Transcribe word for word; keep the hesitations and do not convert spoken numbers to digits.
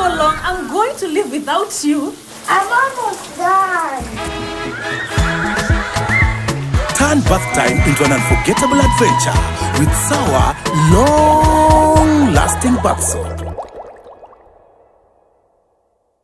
long. I'm going to live without you. I'm almost done. Turn bath time into an unforgettable adventure with Sawa long-lasting bath salt.